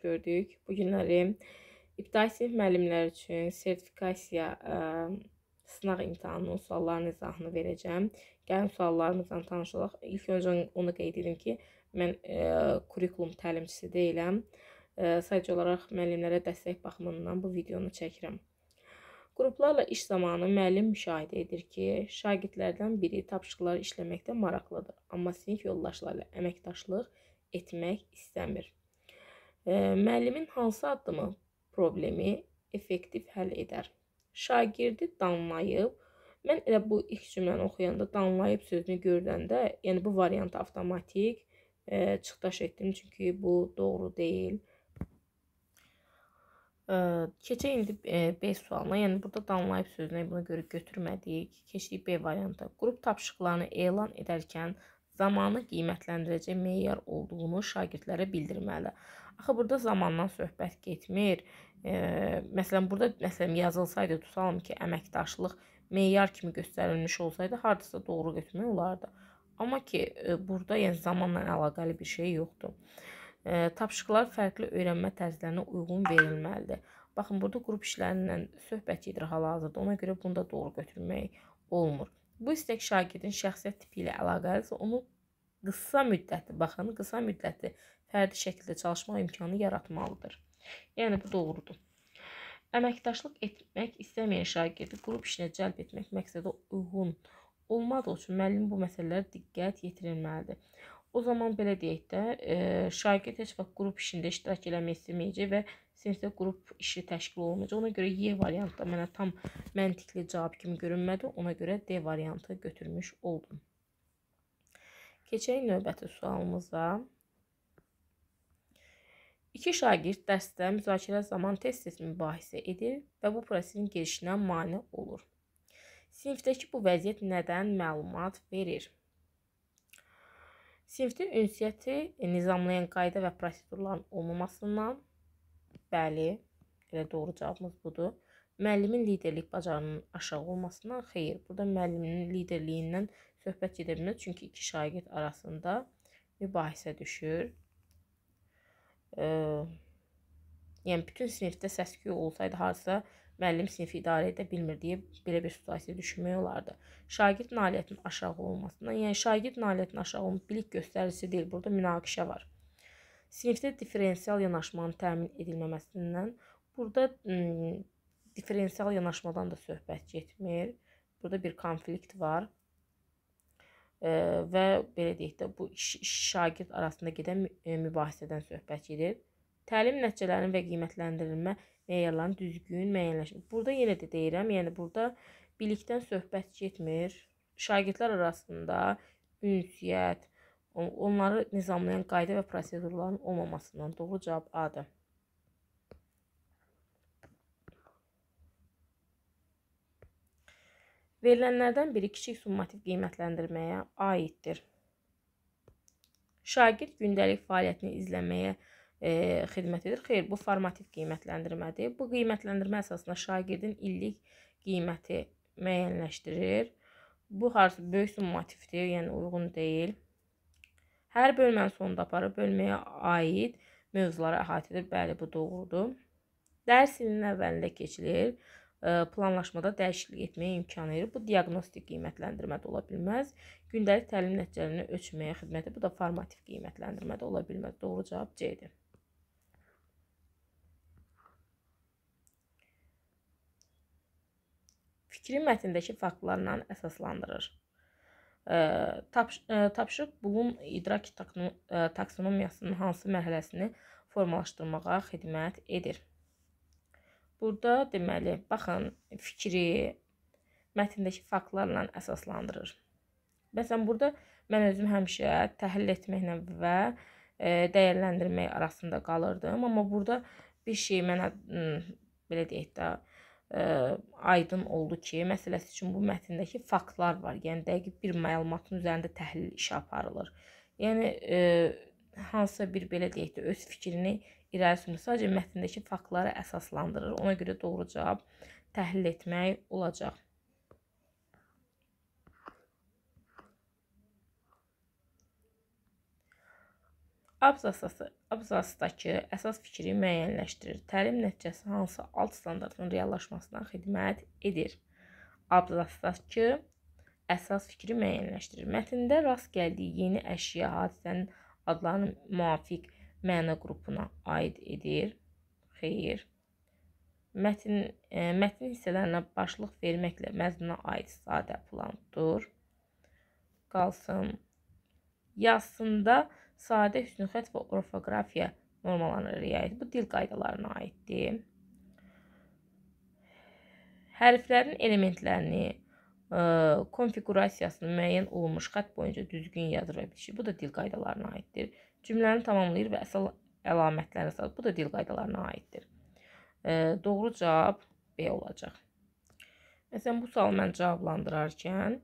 gördük. Bu günləri ibtidai sinif müəllimləri üçün sertifikasiya sınaq imtahanının suallarının izahını verəcəm. Gəlin suallarımızla tanış olaq. İlk öncə onu qeyd edim ki, mən kurikulum təlimçisi deyiləm. Sadəcə olaraq müəllimlərə dəstək baxımından bu videonu çəkirəm. Qruplarla iş zamanı müəllim müşahidə edir ki, şagirdlərdən biri tapşırıqları işləməkdə maraqlıdır, amma sinif yoldaşlarıyla əməkdaşlıq etmək istəmir. Müəllimin hansı addımı problemi effektiv həll edər? Şagirdi danlayıb, mən elə bu ilk cümləni oxuyanda danlayıb sözünü görəndə, yəni bu variantı avtomatik çıxdaş etdim, çünki bu doğru deyil. Keçək indi B sualına, yəni burada danlayıb sözünü buna görə götürmədik. Keçdik B variantı. Qrup tapşırıqlarını elan edərkən zamanı qiymətləndirəcək meyar olduğunu şagirdlərə bildirməlidir. Axı burada zamandan söhbət getmir. Məsələn, burada yazılsaydı, tutalım ki, əməkdaşlıq meyar kimi göstərilmiş olsaydı, hardasa doğru götürmək olardı. Amma ki, burada yəni zamanla əlaqəli bir şey yoxdur. Tapşırıqlar fərqli öyrənmə tərzlərinə uyğun verilməlidir. Baxın, burada qrup işlərindən söhbət gedir hal-hazırda. Ona görə bunu da doğru götürmək olmur. Bu istək şagirdin şəxsiyyət tipi ilə əlaqəlidirsə, onu qısa müddətli fərdi şəkildə çalışmaq imkanı yaratmalıdır. Yəni, bu doğrudur. Əməkdaşlıq etmək istəməyən şagirdi qrup işinə cəlb etmək məqsədə uyğun olmadığı üçün müəllim bu məsələlərə diqqət yetirilməlidir. O zaman belə deyək də, şagird heç vaxt qrup işində iştirak eləmək istəməyəcək və sinifdə qrup işi təşkil olunmayacaq. Ona görə Y variantı da mənə tam məntiqli cavab kimi görünmədi. Ona görə D variantı götürmüş oldum. Keçək növbəti sualımıza. İki şagird dərsdə müzakirə zamanı tez-tez mübahisə edir və bu prosesin gedişinə mane olur. Sinifdəki bu vəziyyət nədən məlumat verir? Sinifdə ünsiyyəti nizamlayan qayda və prosedurların olmamasından, bəli, elə doğru cavabımız budur. Müəllimin liderlik bacarığının aşağı olmasından, xeyr, burada müəllimin liderliyindən söhbət gedə bilməz, çünki iki şagird arasında mübahisə düşür. Yəni, bütün sinifdə səs-küy olsaydı, harasa müəllim sinifi idarə edə bilmir deyə belə bir situasiya düşünmək olardı. Şagird nailiyyətinin aşağı olmasından, yəni şagird nailiyyətinin aşağı olması bilik göstəricisi deyil, burada münaqişə var. Sinifdə diferensial yanaşmanın təmin edilməməsindən, burada diferensial yanaşmadan da söhbət getmir. Burada bir konflikt var və belə deyək də, bu şagird arasında gedən mübahisədən söhbət gedir. Təlim nəticələrinin və qiymətləndirilmə meyarlarının düzgün müəyyənləşmə. Burada yenə də deyirəm, yəni burada bilikdən söhbət getmir. Şagirdlər arasında ünsiyyət, onları nizamlayan qayda və prosedurların olmamasından doğru cavab A-dır. Verilənlərdən biri kiçik summativ qiymətləndirməyə aiddir. Şagird gündəlik fəaliyyətini izləməyə xidmət edir. Xeyr, bu formativ qiymətləndirmədir. Bu qiymətləndirmə əsasında şagirdin illik qiyməti müəyyənləşdirir. Bu harası böyük summativdir, yəni uyğun deyil. Hər bölmənin sonunda aparır, bölməyə aid mövzuları əhatə edir. Bəli, bu doğrudur. Dərs ilinin əvvəlində keçilir. Planlaşmada dəyişiklik etməyə imkan verir. Bu diaqnostik qiymətləndirmə də ola bilməz. Gündəlik təlim nəticələrini ölçməyə xidmət edir. Bu da formativ qiymətləndirmə də ola bilməz. Doğru cavab C-dir. Fikri mətndəki faktlarla əsaslandırır. Tapşırıq Bloom idrak taksonomiyasının hansı mərhələsini formalaşdırmağa xidmət edir? Burada deməli, baxın, fikri mətndəki faktlarla əsaslandırır. Məsələn, burada mən özüm həmişə təhlil etməklə və dəyərləndirmək arasında qalırdım. Amma burada bir şey mənə, belə deyək də, aydın oldu ki, məsələsi üçün bu mətndəki faktlar var. Yəni, dəqiq bir məlumatın üzərində təhlil işi aparılır. Yəni, hansısa bir, belə deyək də, öz fikrini irəli sürmür. Sadəcə mətndəki faktları əsaslandırır. Ona görə doğru cavab təhlil etmək olacaq. Abzasdakı əsas fikri müəyyənləşdirir. Təlim nəticəsi hansı alt standartın reallaşmasına xidmət edir? Abzasdakı əsas fikri müəyyənləşdirir. Mətndə rast gəldiyi yeni əşya hadisənin adlarının müvafiq məna qrupuna aid edir. Xeyr. Mətn hissələrinə başlıq verməklə məzmuna aid sadə plan dur. Qalsın. Yazısında sadə hüsnüxətt və orfoqrafiya normalarına riayət. Bu dil qaydalarına aiddir. Hərflərin elementlərini, konfigurasiyasını müəyyən olunmuş xətt boyunca düzgün yazır və bitişir. Bu da dil qaydalarına aiddir. Cümləni tamamlayır və əsas əlamətlərini sağlayır. Bu da dil qaydalarına aiddir. Doğru cavab B olacaq. Məsələn, bu sualı mən cavablandırarkən,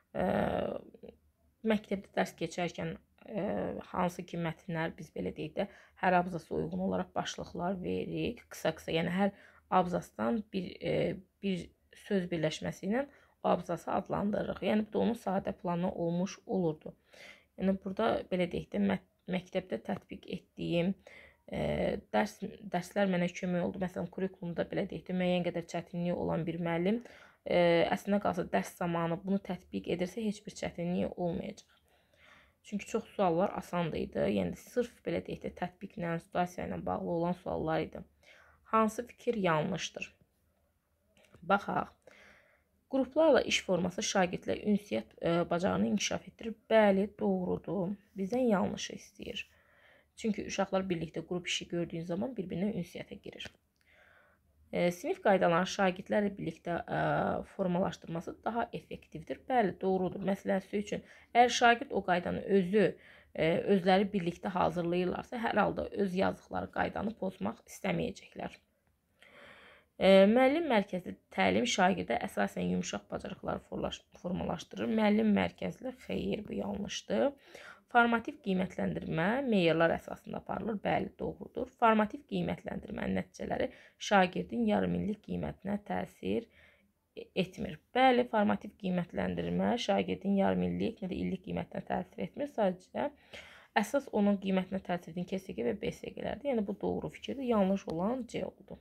məktəbdə dərs keçərkən hansı ki mətnlər biz belə deyək də hər abzasa uyğun olaraq başlıqlar veririk. Qısa-qısa, yəni hər abzasdan bir söz birləşməsi ilə o abzası adlandırırıq. Yəni bu da onun sadə planı olmuş olurdu. Yəni burada belə deyək də məktəbdə tətbiq etdiyim dərslər mənə kömək oldu. Məsələn, kurikulumda belə deyək də müəyyən qədər çətinliyi olan bir müəllim əslində qalsa dərs zamanı bunu tətbiq edirsə heç bir çətinliyi olmayacaq. Çünki çox suallar asan idi. Yəni sırf belə deyək də tətbiqlə, situasiya ilə bağlı olan suallar idi. Hansı fikir yanlışdır? Baxaq. Qruplarla iş forması şagirdlə ünsiyyət bacarığını inkişaf etdirir. Bəli, doğrudur. Bizdən yanlışı istəyir. Çünki uşaqlar birlikdə qrup işi gördüyün zaman bir-birinə ünsiyyətə girir. Sinif qaydalarını şagirdlərlə birlikdə formalaşdırması daha effektivdir. Bəli, doğrudur. Məsələsi üçün, əgər şagird o qaydanı özləri birlikdə hazırlayırlarsa, hər halda öz yazdıqları qaydanı pozmaq istəməyəcəklər. Müəllim mərkəzli təlim şagirdə əsasən yumuşaq bacarıqları formalaşdırır. Müəllim mərkəzli, xeyr, bu yanlışdır. Formativ qiymətləndirmə meyarlar əsasında aparılır. Bəli, doğrudur. Formativ qiymətləndirmənin nəticələri şagirdin yarımillik qiymətinə təsir etmir. Bəli, formativ qiymətləndirmə şagirdin yarımillik, nə də illik qiymətinə təsir etmir. Sadəcə əsas onun qiymətinə təsir edən KSG və BSG-lərdir. Yəni bu doğru fikirdir. Yanlış olan C oldu.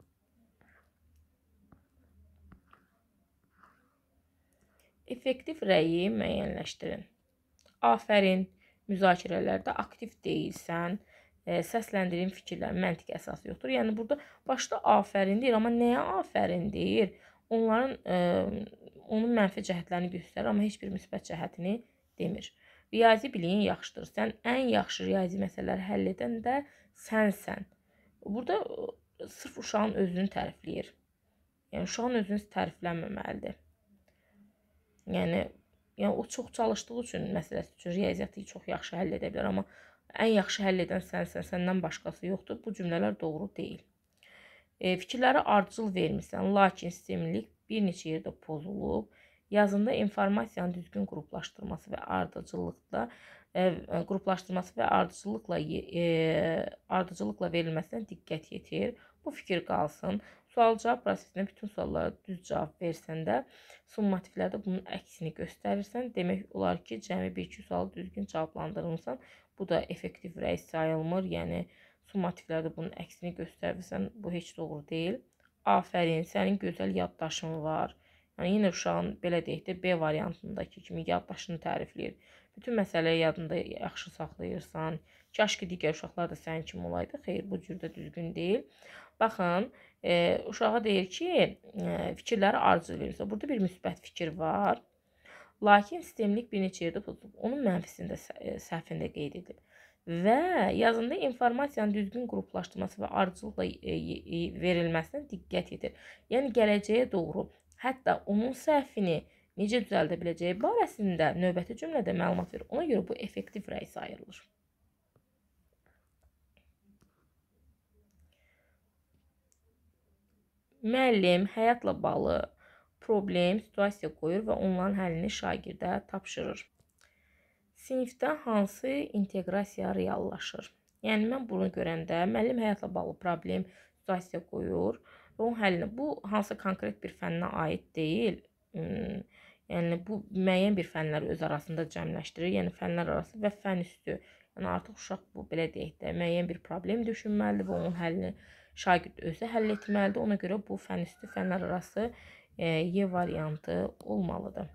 Effektiv rəyi müəyyənləşdirin. Afərin. Müzakirələrdə aktiv deyilsən, səsləndirin fikirlər məntiq əsası yoxdur. Yəni burada başda afərin deyir, amma nəyə afərin deyir? Onun mənfi cəhətlərini göstərir, amma heç bir müsbət cəhətini demir. Riyazi biliyin yaxşıdır. Sən ən yaxşı riyazi məsələləri həll edən də sənsən. Burada sırf uşağın özünü tərifləyir. Yəni uşağın özünü təriflənməməlidir. Yəni o çox çalışdığı üçün, məsələsi üçün riyaziyyatı çox yaxşı həll edə bilər, amma ən yaxşı həll edən sənsən, səndən başqası yoxdur. Bu cümlələr doğru deyil. Fikirləri ardıcıl vermirsən, lakin sistemlilik bir neçə yerdə pozulub. Yazında informasiyanın düzgün qruplaşdırması və ardıcıllıqla verilməsinə diqqət yetir. Bu fikir qalsın. Sual-cavab prosesində bütün suallara düz cavab versən də, summativlərdə bunun əksini göstərirsən. Demək olar ki, cəmi 1-2 sualı düzgün cavablandırırsan. Bu da effektiv rəy sayılmır. Yəni, summativlərdə bunun əksini göstərirsən. Bu heç doğru deyil. Afərin, sənin gözəl yaddaşın var. Yəni, yenə uşağın, belə deyək də, B variantındakı kimi yaddaşını tərifləyir. Bütün məsələyi yadında yaxşı saxlayırsan. Kaş ki, digər uşaqlar da sənin kimi olaydı. Xeyr, bu cürdə düzgün deyil. Baxın, uşağa deyir ki, fikirləri ardıcıl verirsə. Burada bir müsbət fikir var. Lakin sistemlik bir neçə yerdə pozulub. Onun mənfisində səhvində qeyd edilib. Və yazında informasiyanın düzgün qruplaşdırması və ardıcılıqla verilməsinə diqqət edir. Yəni, gələcəyə doğru, hətta onun səhvini necə düzəldə biləcəyi barəsində növbəti cümlədə məlumat verir. Ona görə bu effektiv rəy sayılır. Müəllim həyatla bağlı problem, situasiya qoyur və onların həllini şagirdə tapşırır. Sinifdə hansı inteqrasiya reallaşır? Yəni, mən bunu görəndə müəllim həyatla bağlı problem, situasiya qoyur və onun həllini, bu hansı konkret bir fənnə aid deyil. Yəni, bu müəyyən bir fənləri öz arasında cəmləşdirir. Yəni, fənlər arası və fən üstü. Yəni artıq uşaq bu belə deyək də müəyyən bir problem düşünməlidir və onun həllini şagird özü həll etməlidir. Ona görə bu fənn üstü fənlər arası Y variantı olmalıdır.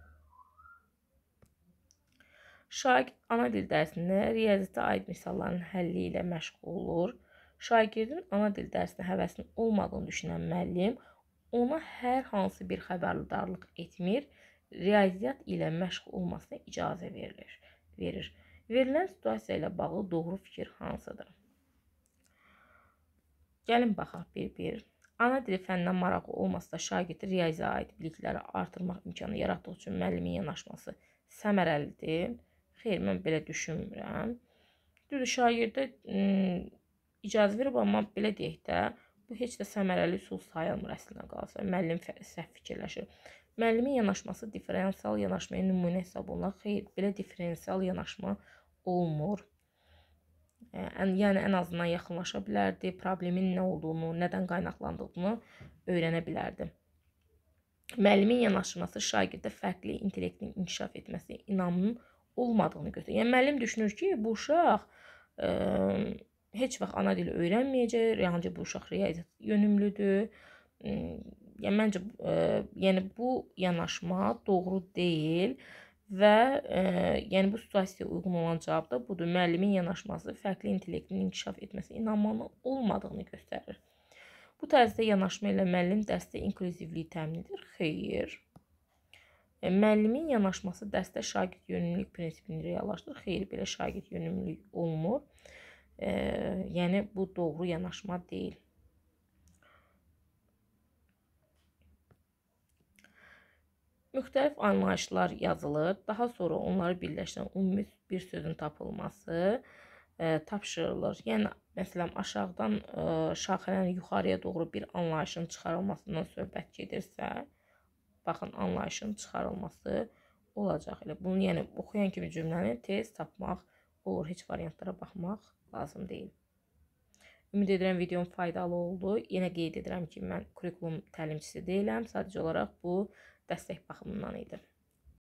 Şagird ana dil dərsində riyaziyyata aid misalların həlli ilə məşğul olur. Şagirdin ana dil dərsinə həvəsinin olmadığını düşünən müəllim ona hər hansı bir xəbərdarlıq etmir, riyaziyyat ilə məşğul olmasına icazə verir. Verilən situasiya ilə bağlı doğru fikir hansıdır? Gəlin baxaq bir-bir. Ana dili fənninə marağı olmasa da şagirdin riyaziyyata aid bilikləri artırmaq imkanı yaratdığı üçün müəllimin yanaşması səmərəlidir. Xeyr, mən belə düşünmürəm. Düzdür, şagirdə icazə verib, amma belə deyək də, bu heç də səmərəli üsul sayılmır əslində qalsa. Müəllim səhv fikirləşir. Müəllimin yanaşması differensial yanaşmaya nümunə hesab olunur. Xeyr, belə differensial yanaşma olmur. Yəni ən azından yaxınlaşa bilərdi, problemin nə olduğunu, nədən qaynaqlandığını öyrənə bilərdi. Müəllimin yanaşması şagirdə fərqli intellektin inkişaf etməsi inamının olmadığını göstərir. Yəni müəllim düşünür ki, bu uşaq heç vaxt ana dili öyrənməyəcək, ancaq bu uşaq riyaziyyat yönümlüdür. Yəni məncə yəni bu yanaşma doğru deyil və yəni bu situasiyaya uyğun olan cavab da budur. Müəllimin yanaşması fərqli intellektin inkişaf etməsi inamının olmadığını göstərir. Bu tərzdə yanaşma ilə müəllim dərsdə inklüzivliyi təmin edir. Xeyr. Müəllimin yanaşması dərsdə şagird yönümlülük prinsipini reallaşdırır. Xeyr, belə şagird yönümlülük olmur. Yəni bu doğru yanaşma deyil. Müxtəlif anlayışlar yazılır. Daha sonra onları birləşdirən ümumi bir sözün tapılması tapşırılır. Yəni məsələn aşağıdan şaxələrin yuxarıya doğru bir anlayışın çıxarılmasından söhbət gedirsə, baxın anlayışın çıxarılması olacaq. Elə bunu yəni oxuyan kimi cümləni tez tapmaq olur. Heç variantlara baxmaq lazım deyil. Ümid edirəm videom faydalı oldu. Yenə qeyd edirəm ki, mən kurikulum təlimçisi deyiləm. Sadəcə olaraq bu dəstək baxımından idi.